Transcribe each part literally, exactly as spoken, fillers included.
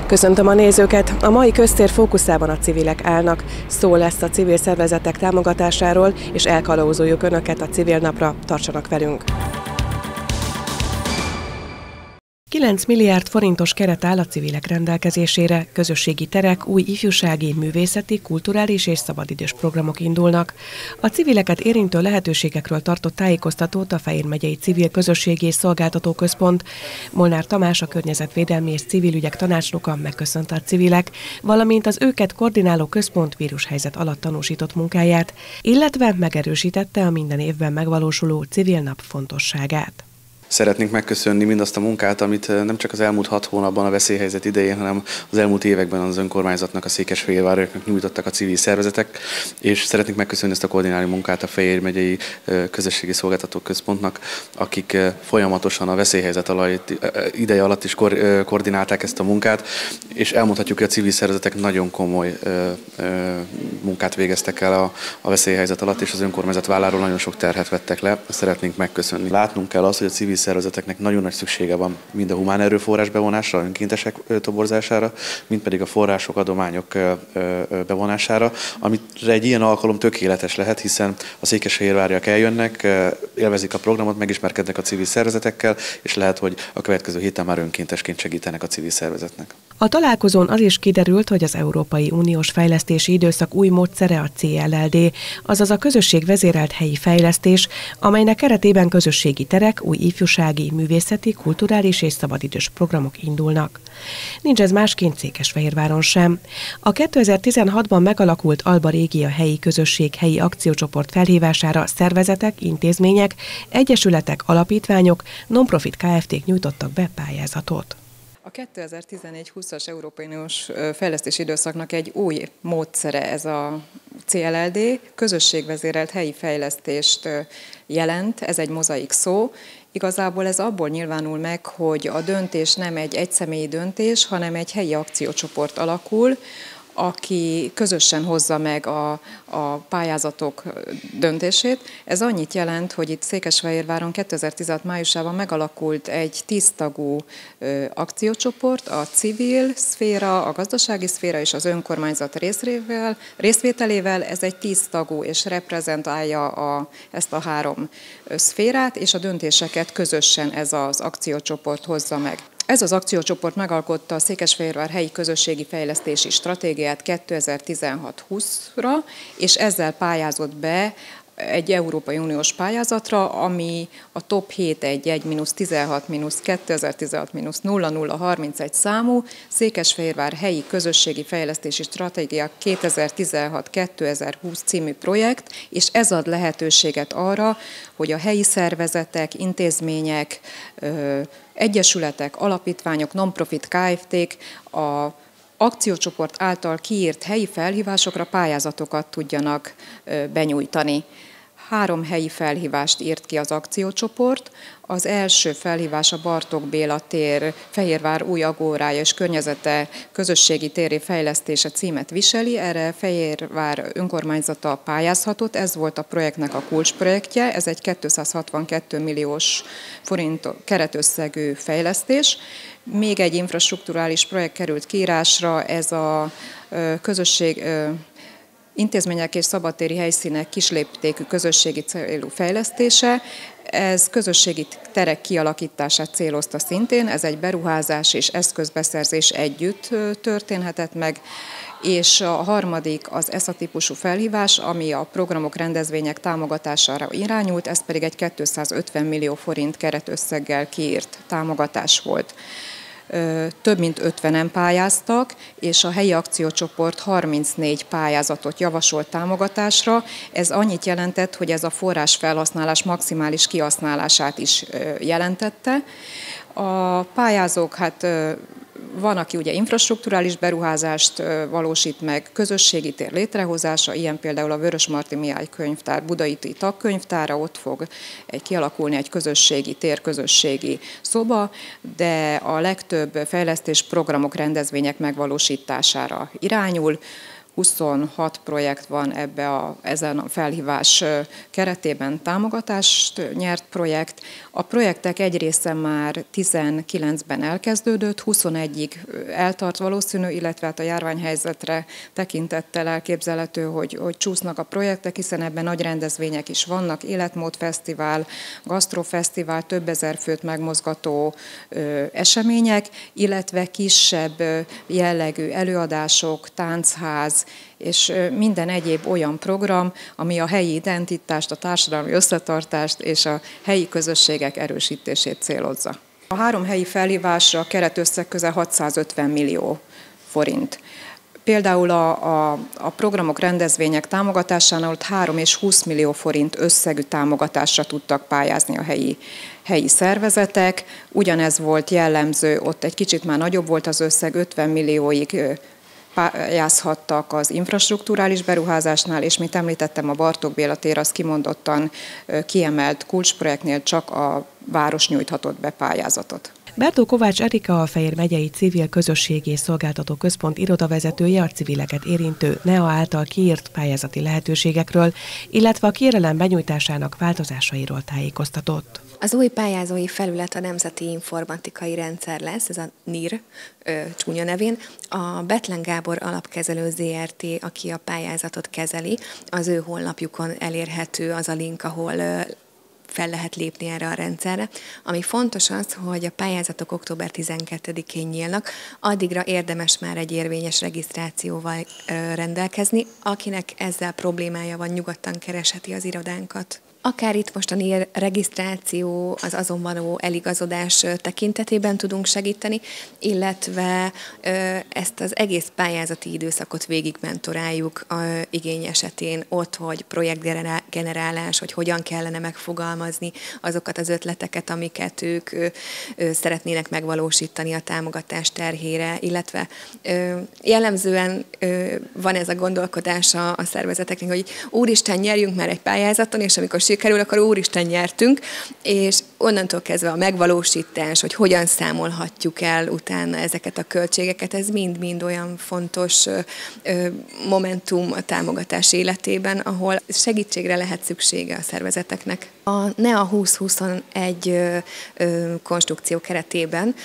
Köszöntöm a nézőket! A mai köztér fókuszában a civilek állnak. Szó lesz a civil szervezetek támogatásáról, és elkalauzoljuk Önöket a Civil Napra. Tartsanak velünk! kilenc milliárd forintos keret áll a civilek rendelkezésére, közösségi terek, új ifjúsági, művészeti, kulturális és szabadidős programok indulnak. A civileket érintő lehetőségekről tartott tájékoztatót a Fejér megyei Civil Közösségi és Szolgáltató Központ. Molnár Tamás, a környezetvédelmi és civil ügyek tanácsnoka megköszönte a civilek, valamint az őket koordináló központ vírushelyzet alatt tanúsított munkáját, illetve megerősítette a minden évben megvalósuló Civil Nap fontosságát. Szeretnénk megköszönni mindazt a munkát, amit nem csak az elmúlt hat hónapban a veszélyhelyzet idején, hanem az elmúlt években az önkormányzatnak, a Székesfehérvárnak nyújtottak a civil szervezetek, és szeretnénk megköszönni ezt a koordináló munkát a Fejér megyei Közösségi Szolgáltató Központnak, akik folyamatosan a veszélyhelyzet ideje alatt is koordinálták ezt a munkát, és elmondhatjuk, hogy a civil szervezetek nagyon komoly munkát végeztek el a, a veszélyhelyzet alatt, és az önkormányzat válláról nagyon sok terhet vettek le. Szeretnénk megköszönni. Látnunk kell azt, hogy a civil szervezeteknek nagyon nagy szüksége van mind a humán erőforrás bevonásra, önkéntesek toborzására, mind pedig a források, adományok bevonására, amire egy ilyen alkalom tökéletes lehet, hiszen a székesfehérváriak eljönnek, élvezik a programot, megismerkednek a civil szervezetekkel, és lehet, hogy a következő héten már önkéntesként segítenek a civil szervezetnek. A találkozón az is kiderült, hogy az Európai Uniós Fejlesztési Időszak új módszere a cé el el dé, azaz a közösség vezérelt helyi fejlesztés, amelynek keretében közösségi terek, új ifjúsági, művészeti, kulturális és szabadidős programok indulnak. Nincs ez másként Székesfehérváron sem. A kétezer-tizenhatban megalakult Alba Régia helyi közösség helyi akciócsoport felhívására szervezetek, intézmények, egyesületek, alapítványok, non-profit ká ef té-k nyújtottak be pályázatot. A kétezer-tizenegy húszas Európai Uniós fejlesztési időszaknak egy új módszere ez a cé el el dé, közösségvezérelt helyi fejlesztést jelent, ez egy mozaik szó. Igazából ez abból nyilvánul meg, hogy a döntés nem egy egyszemélyi döntés, hanem egy helyi akciócsoport alakul, aki közösen hozza meg a, a pályázatok döntését. Ez annyit jelent, hogy itt Székesfehérváron kétezer-tizenhat májusában megalakult egy tíz tagú ö, akciócsoport, a civil szféra, a gazdasági szféra és az önkormányzat részvételével. részvételével. Ez egy tíz tagú és reprezentálja a, ezt a három szférát, és a döntéseket közösen ez az akciócsoport hozza meg. Ez az akciócsoport megalkotta a Székesfehérvár helyi közösségi fejlesztési stratégiát kétezer-tizenhat húszra, és ezzel pályázott be egy Európai Uniós pályázatra, ami a top hét egy egy tizenhat kétezer-tizenhat nulla nulla harmincegy számú Székesfehérvár helyi közösségi fejlesztési stratégia kétezer-tizenhat kétezer-húsz című projekt, és ez ad lehetőséget arra, hogy a helyi szervezetek, intézmények, egyesületek, alapítványok, non-profit ká ef té-k a akciócsoport által kiírt helyi felhívásokra pályázatokat tudjanak benyújtani. Három helyi felhívást írt ki az akciócsoport. Az első felhívás a Bartók Béla tér, Fehérvár új agórája és környezete közösségi téré fejlesztése címet viseli. Erre Fehérvár önkormányzata pályázhatott, ez volt a projektnek a kulcsprojektje, ez egy kétszázhatvankettő milliós forint keretösszegű fejlesztés. Még egy infrastrukturális projekt került kiírásra, ez a közösség intézmények és szabadtéri helyszínek kisléptékű közösségi célú fejlesztése. Ez közösségi terek kialakítását célozta szintén, ez egy beruházás és eszközbeszerzés együtt történhetett meg, és a harmadik az e es á típusú felhívás, ami a programok, rendezvények támogatására irányult, ez pedig egy kétszázötven millió forint keretösszeggel kiírt támogatás volt. Több mint ötvenen pályáztak, és a helyi akciócsoport harmincnégy pályázatot javasolt támogatásra. Ez annyit jelentett, hogy ez a forrásfelhasználás maximális kihasználását is jelentette. A pályázók, hát van, aki ugye infrastrukturális beruházást valósít meg, közösségi tér létrehozása, ilyen például a Vörösmarty Mihály könyvtár budai tagkönyvtára, ott fog egy kialakulni egy közösségi tér, közösségi szoba, de a legtöbb fejlesztés programok, rendezvények megvalósítására irányul. huszonhat projekt van ebbe a, ezen a felhívás keretében támogatást nyert projekt. A projektek egy része már tizenkilencben elkezdődött, huszonegyig eltart valószínű, illetve hát a járványhelyzetre tekintettel elképzelhető, hogy, hogy csúsznak a projektek, hiszen ebben nagy rendezvények is vannak, életmódfesztivál, gasztrofesztivál, több ezer főt megmozgató ö, események, illetve kisebb ö, jellegű előadások, táncház, és minden egyéb olyan program, ami a helyi identitást, a társadalmi összetartást és a helyi közösségek erősítését célozza. A három helyi felhívásra a keretösszeg közel hatszázötven millió forint. Például a, a, a programok, rendezvények támogatásánál ott három és húsz millió forint összegű támogatásra tudtak pályázni a helyi, helyi szervezetek. Ugyanez volt jellemző, ott egy kicsit már nagyobb volt az összeg, ötven millióig pályázhattak az infrastrukturális beruházásnál, és mint említettem, a Bartók Béla tér az kimondottan kiemelt kulcsprojektnél csak a város nyújthatott be pályázatot. Bertó Kovács Erika, a Fejér megyei Civil Közösségi és Szolgáltató Központ irodavezetője a civileket érintő en e á által kiírt pályázati lehetőségekről, illetve a kérelem benyújtásának változásairól tájékoztatott. Az új pályázói felület a Nemzeti Informatikai Rendszer lesz, ez a en i er ö, csúnya nevén. A Bethlen Gábor Alapkezelő zé er té, aki a pályázatot kezeli, az ő honlapjukon elérhető az a link, ahol ö, fel lehet lépni erre a rendszerre. Ami fontos az, hogy a pályázatok október tizenkettedikén nyílnak, addigra érdemes már egy érvényes regisztrációval ö, rendelkezni. Akinek ezzel problémája van, nyugodtan keresheti az irodánkat. Akár itt most a en i er regisztráció, az azon való eligazodás tekintetében tudunk segíteni, illetve ezt az egész pályázati időszakot végig mentoráljuk igény esetén ott, hogy projektgenerálás, hogy hogyan kellene megfogalmazni azokat az ötleteket, amiket ők szeretnének megvalósítani a támogatás terhére, illetve jellemzően van ez a gondolkodás a szervezeteknek, hogy úristen, nyerjünk már egy pályázaton, és amikor sikerül, akkor úristen, nyertünk, és onnantól kezdve a megvalósítás, hogy hogyan számolhatjuk el utána ezeket a költségeket, ez mind-mind olyan fontos momentum a támogatás életében, ahol segítségre lehet szüksége a szervezeteknek. A en e á húsz-huszonegy konstrukció keretében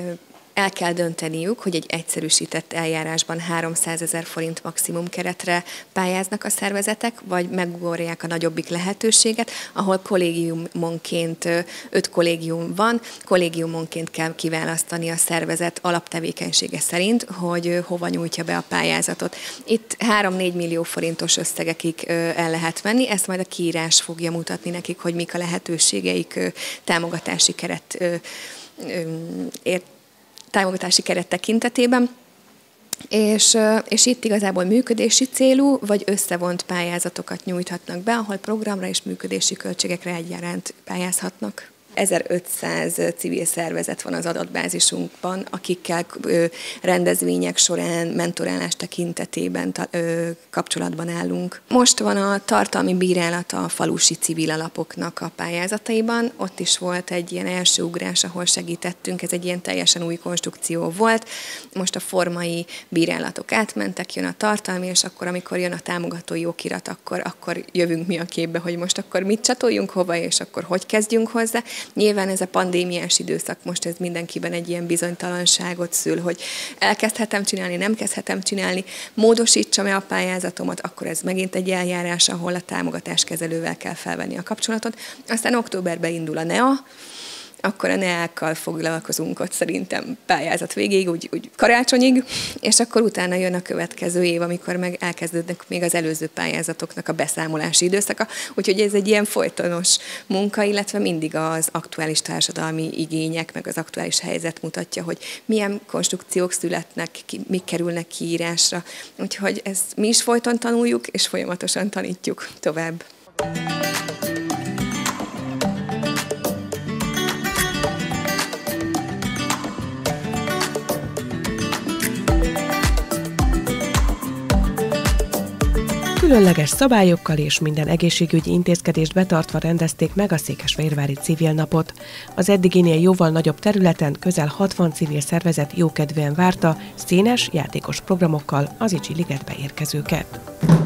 el kell dönteniük, hogy egy egyszerűsített eljárásban háromszázezer forint maximum keretre pályáznak a szervezetek, vagy megugorják a nagyobbik lehetőséget, ahol kollégiumonként öt kollégium van, kollégiumonként kell kiválasztani a szervezet alaptevékenysége szerint, hogy hova nyújtja be a pályázatot. Itt három-négy millió forintos összegekig el lehet menni, ezt majd a kiírás fogja mutatni nekik, hogy mik a lehetőségeik támogatási keret ért támogatási keret tekintetében, és, és itt igazából működési célú vagy összevont pályázatokat nyújthatnak be, ahol programra és működési költségekre egyaránt pályázhatnak. ezerötszáz civil szervezet van az adatbázisunkban, akikkel rendezvények során, mentorálás tekintetében kapcsolatban állunk. Most van a tartalmi bírálata a falusi civil alapoknak a pályázataiban. Ott is volt egy ilyen első ugrás, ahol segítettünk, ez egy ilyen teljesen új konstrukció volt. Most a formai bírálatok átmentek, jön a tartalmi, és akkor, amikor jön a támogatói okirat, akkor, akkor jövünk mi a képbe, hogy most akkor mit csatoljunk hova, és akkor hogy kezdjünk hozzá. Nyilván ez a pandémiás időszak most ez mindenkiben egy ilyen bizonytalanságot szül, hogy elkezdhetem csinálni, nem kezdhetem csinálni, módosítsam-e a pályázatomat, akkor ez megint egy eljárás, ahol a támogatáskezelővel kell felvenni a kapcsolatot. Aztán októberben indul a en e á, akkor a en e á-kkal foglalkozunk ott szerintem pályázat végéig, úgy, úgy karácsonyig, és akkor utána jön a következő év, amikor meg elkezdődnek még az előző pályázatoknak a beszámolási időszaka. Úgyhogy ez egy ilyen folytonos munka, illetve mindig az aktuális társadalmi igények, meg az aktuális helyzet mutatja, hogy milyen konstrukciók születnek, mik kerülnek kiírásra. Úgyhogy ezt mi is folyton tanuljuk, és folyamatosan tanítjuk tovább. Különleges szabályokkal és minden egészségügyi intézkedést betartva rendezték meg a székesfehérvári civil napot. Az eddiginél jóval nagyobb területen közel hatvan civil szervezet jókedvűen várta színes, játékos programokkal az Icsi ligetbe érkezőket.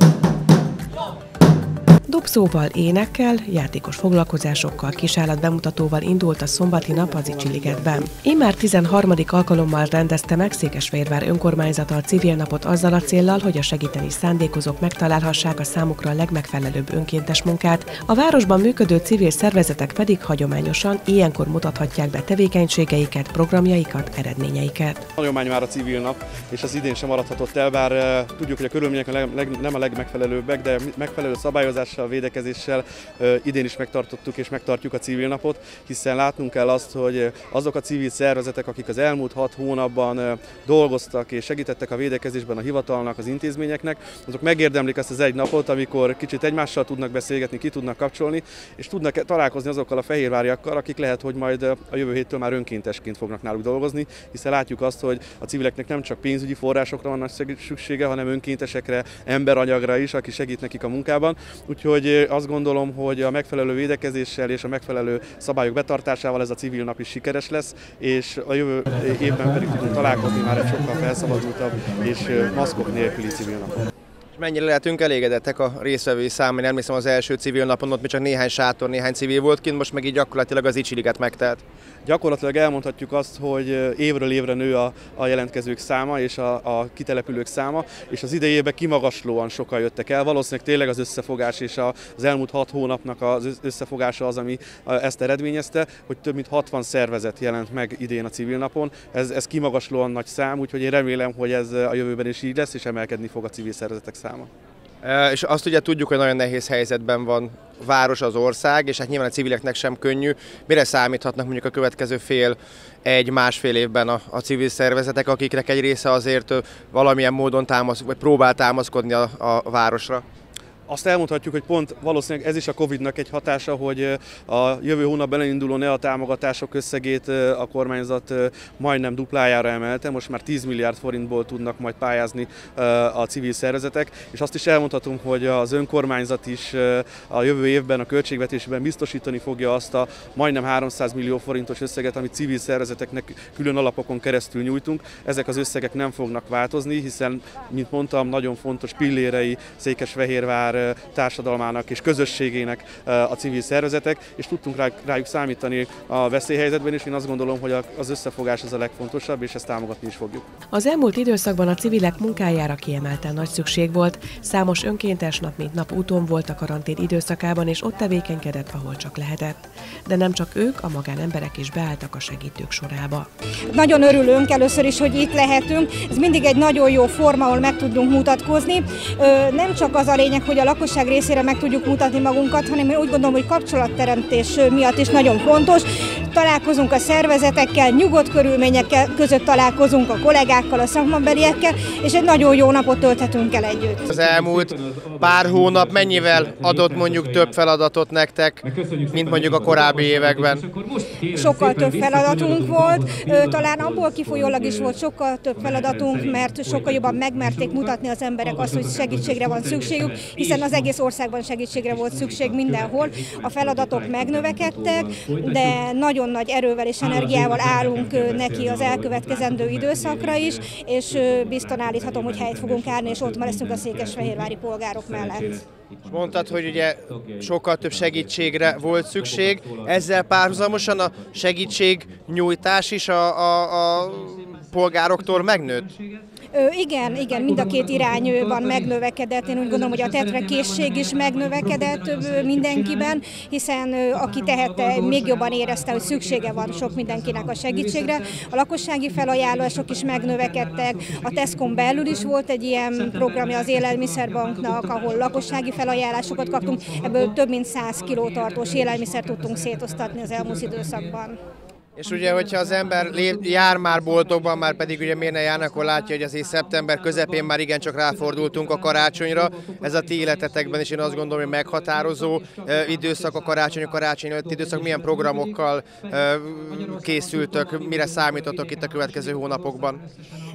Dobszóval, énekkel, játékos foglalkozásokkal, kisállat bemutatóval indult a szombati nap az Icsi ligetben. Immár tizenharmadik alkalommal rendezte meg Székesfehérvár önkormányzata a civil napot azzal a céllal, hogy a segíteni szándékozók megtalálhassák a számukra a legmegfelelőbb önkéntes munkát, a városban működő civil szervezetek pedig hagyományosan ilyenkor mutathatják be tevékenységeiket, programjaikat, eredményeiket. Hagyomány már a civil nap, és az idén sem maradhatott el, bár tudjuk, hogy a körülmények a leg, nem a legmegfelelőbbek, de megfelelő szabályozással, védekezéssel idén is megtartottuk és megtartjuk a civil napot, hiszen látnunk kell azt, hogy azok a civil szervezetek, akik az elmúlt hat hónapban dolgoztak és segítettek a védekezésben a hivatalnak, az intézményeknek, azok megérdemlik ezt az egy napot, amikor kicsit egymással tudnak beszélgetni, ki tudnak kapcsolni, és tudnak találkozni azokkal a fehérváriakkal, akik lehet, hogy majd a jövő héttől már önkéntesként fognak náluk dolgozni, hiszen látjuk azt, hogy a civileknek nem csak pénzügyi forrásokra van szüksége, hanem önkéntesekre, emberanyagra is, aki segít nekik a munkában. Úgyhogy azt gondolom, hogy a megfelelő védekezéssel és a megfelelő szabályok betartásával ez a civil nap is sikeres lesz, és a jövő évben pedig tudunk találkozni már egy sokkal felszabadultabb és maszkok nélküli civil napon. Mennyire lehetünk elégedettek a résztvevői számon? Emlékszem, az első civil napon ott még csak néhány sátor, néhány civil volt kint, most meg így gyakorlatilag az Icsi liget megtelt. Gyakorlatilag elmondhatjuk azt, hogy évről évre nő a, a jelentkezők száma és a, a kitelepülők száma, és az idejében kimagaslóan sokan jöttek el. Valószínűleg tényleg az összefogás és az elmúlt hat hónapnak az összefogása az, ami ezt eredményezte, hogy több mint hatvan szervezet jelent meg idén a civil napon. Ez, ez kimagaslóan nagy szám, úgyhogy én remélem, hogy ez a jövőben is így lesz, és emelkedni fog a civil szervezetek száma. E, és azt ugye tudjuk, hogy nagyon nehéz helyzetben van a város, az ország, és hát nyilván a civileknek sem könnyű. Mire számíthatnak mondjuk a következő fél, egy-másfél évben a, a civil szervezetek, akiknek egy része azért valamilyen módon támasz, vagy próbál támaszkodni a, a városra? Azt elmondhatjuk, hogy pont valószínűleg ez is a Covidnak egy hatása, hogy a jövő hónapban elinduló NEA támogatások összegét a kormányzat majdnem duplájára emelte, most már tíz milliárd forintból tudnak majd pályázni a civil szervezetek, és azt is elmondhatom, hogy az önkormányzat is a jövő évben a költségvetésben biztosítani fogja azt a majdnem háromszáz millió forintos összeget, amit civil szervezeteknek külön alapokon keresztül nyújtunk. Ezek az összegek nem fognak változni, hiszen, mint mondtam, nagyon fontos pillérei Székesfehérvár társadalmának és közösségének a civil szervezetek, és tudtunk rájuk számítani a veszélyhelyzetben, és én azt gondolom, hogy az összefogás az a legfontosabb, és ezt támogatni is fogjuk. Az elmúlt időszakban a civilek munkájára kiemelten nagy szükség volt. Számos önkéntes nap mint nap úton volt a karantén időszakában, és ott tevékenykedett, ahol csak lehetett. De nem csak ők, a magánemberek is beálltak a segítők sorába. Nagyon örülünk először is, hogy itt lehetünk. Ez mindig egy nagyon jó forma, ahol meg tudunk mutatkozni. Nem csak az a lényeg, hogy a lakosság részére meg tudjuk mutatni magunkat, hanem én úgy gondolom, hogy kapcsolatteremtés miatt is nagyon fontos. Találkozunk a szervezetekkel, nyugodt körülmények között találkozunk a kollégákkal, a szakmabeliekkel, és egy nagyon jó napot tölthetünk el együtt. Az elmúlt pár hónap mennyivel adott mondjuk több feladatot nektek, mint mondjuk a korábbi években? Sokkal több feladatunk volt, talán abból kifolyólag is volt sokkal több feladatunk, mert sokkal jobban megmerték mutatni az emberek azt, hogy segítségre van szükségük, hiszen az egész országban segítségre volt szükség mindenhol. A feladatok megnövekedtek, de nagyon nagy erővel és energiával állunk neki az elkövetkezendő időszakra is, és biztosan állíthatom, hogy helyt fogunk állni, és ott már leszünk a székesfehérvári polgárok mellett. Mondtad, hogy ugye sokkal több segítségre volt szükség, ezzel párhuzamosan a segítségnyújtás is a, a, a polgároktól megnőtt? Ö, igen, igen, mind a két irányban megnövekedett. Én úgy gondolom, hogy a tetrekészség is megnövekedett mindenkiben, hiszen ö, aki tehette, még jobban érezte, hogy szüksége van sok mindenkinek a segítségre. A lakossági felajánlások is megnövekedtek, a Tescon belül is volt egy ilyen programja az Élelmiszerbanknak, ahol lakossági felajánlásokat kaptunk, ebből több mint száz kiló tartós élelmiszert tudtunk szétosztatni az elmúlt időszakban. És ugye, hogyha az ember jár már boltokban, már pedig ugye miért ne járnak, akkor látja, hogy azért szeptember közepén már igencsak ráfordultunk a karácsonyra. Ez a ti életetekben is én azt gondolom, hogy meghatározó időszak a karácsony, a karácsony előtti időszak. Milyen programokkal készültök, mire számítotok itt a következő hónapokban?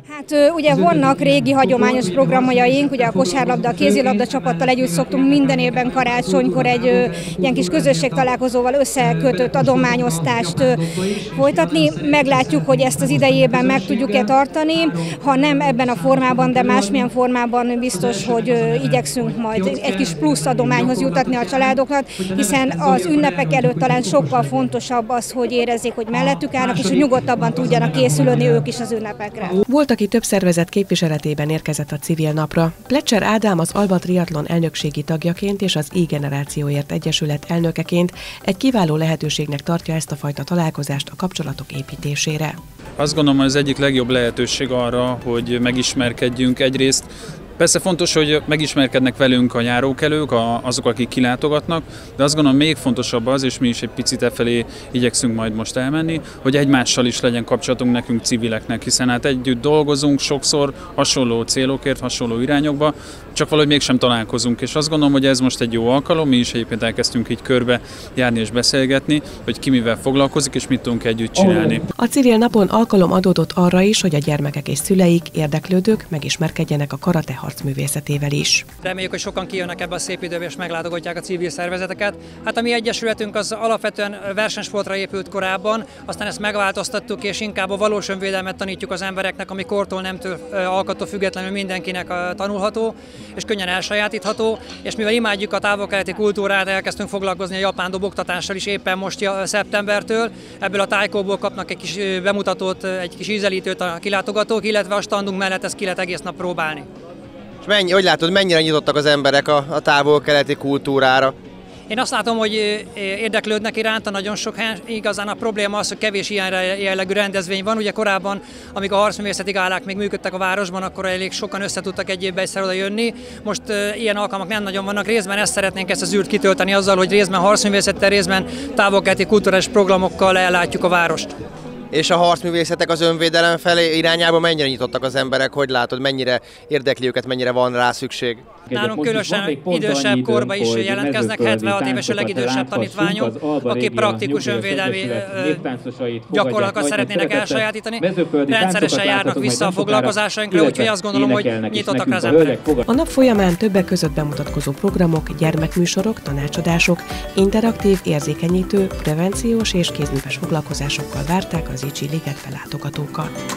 Hát ugye vannak régi hagyományos programjaink, ugye a kosárlabda, a kézilabda csapattal együtt szoktunk minden évben karácsonykor egy ilyen kis közösségtalálkozóval összekötött adományosztást folytatni. Meglátjuk, hogy ezt az idejében meg tudjuk-e tartani, ha nem ebben a formában, de másmilyen formában biztos, hogy igyekszünk majd egy kis plusz adományhoz jutatni a családoknak, hiszen az ünnepek előtt talán sokkal fontosabb az, hogy érezzék, hogy mellettük állnak, és hogy nyugodtabban tudjanak készülni ők is az ünnepekre. Volt, aki több szervezet képviseletében érkezett a civil napra. Plecser Ádám az Alba Triatlon elnökségi tagjaként és az I-generációért egyesület elnökeként egy kiváló lehetőségnek tartja ezt a fajta találkozást a kapcsolatok építésére. Azt gondolom, hogy az egyik legjobb lehetőség arra, hogy megismerkedjünk egyrészt. Persze fontos, hogy megismerkednek velünk a járókelők, azok, akik kilátogatnak, de azt gondolom még fontosabb az, és mi is egy picit e felé igyekszünk majd most elmenni, hogy egymással is legyen kapcsolatunk nekünk civileknek, hiszen hát együtt dolgozunk sokszor hasonló célokért, hasonló irányokba, csak valahogy mégsem találkozunk, és azt gondolom, hogy ez most egy jó alkalom, mi is egyébként elkezdtünk így körbe járni és beszélgetni, hogy ki mivel foglalkozik, és mit tudunk együtt csinálni. A civil napon alkalom adódott arra is, hogy a gyermekek és szüleik, érdeklődők megismerkedjenek a karate harcművészetével is. Reméljük, hogy sokan kijönnek ebbe a szép időbe és meglátogatják a civil szervezeteket. Hát a mi egyesületünk az alapvetően versenysportra épült korábban, aztán ezt megváltoztattuk, és inkább a valós önvédelmet tanítjuk az embereknek, ami kortól, nemtől, alkattól függetlenül mindenkinek tanulható és könnyen elsajátítható, és mivel imádjuk a távol-keleti kultúrát, elkezdtünk foglalkozni a japán dobogtatással is éppen most szeptembertől. Ebből a tájkóból kapnak egy kis bemutatót, egy kis ízelítőt a kilátogatók, illetve a standunk mellett ezt ki lehet egész nap próbálni. És mennyi, hogy látod, mennyire nyitottak az emberek a, a távol-keleti kultúrára? Én azt látom, hogy érdeklődnek iránta nagyon sok helyen. Igazán a probléma az, hogy kevés ilyen jellegű rendezvény van. Ugye korábban, amíg a harcművészeti gálák még működtek a városban, akkor elég sokan össze tudtak egy évben egyszer oda jönni. Most uh, ilyen alkalmak nem nagyon vannak. Részben ezt szeretnénk ezt az űrt kitölteni azzal, hogy részben harcművészettel, részben távol-keleti kulturális programokkal ellátjuk a várost. És a harcművészetek az önvédelem felé irányába mennyire nyitottak az emberek? Hogy látod, mennyire érdekli őket, mennyire van rá szükség? Nálunk különösen idősebb korban is jelentkeznek, hetvenhat éves a legidősebb tanítványok, akik praktikus önvédelmi gyakorlatokat szeretnének elsajátítani. Rendszeresen járnak vissza a foglalkozásainkra, úgyhogy azt gondolom, hogy nyitottak rá az emberek. A nap folyamán többek között bemutatkozó programok, gyermekműsorok, tanácsadások, interaktív, érzékenyítő, prevenciós és kézműves foglalkozásokkal várták az Icsi ligetbe látogatókat.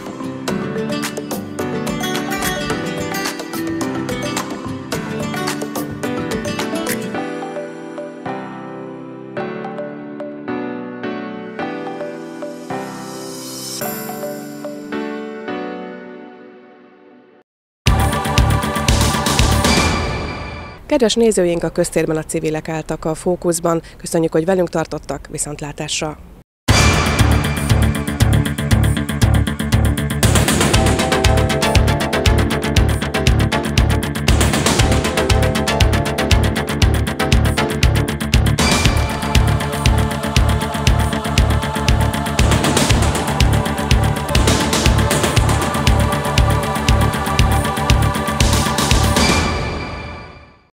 Kedves nézőink, a köztérben a civilek álltak a fókuszban. Köszönjük, hogy velünk tartottak, viszontlátásra!